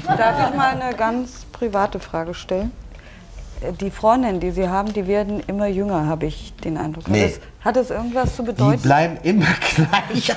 Darf ich mal eine ganz private Frage stellen? Die Freundinnen, die Sie haben, die werden immer jünger, habe ich den Eindruck. Nee. Hat das irgendwas zu bedeuten? Die bleiben immer gleich.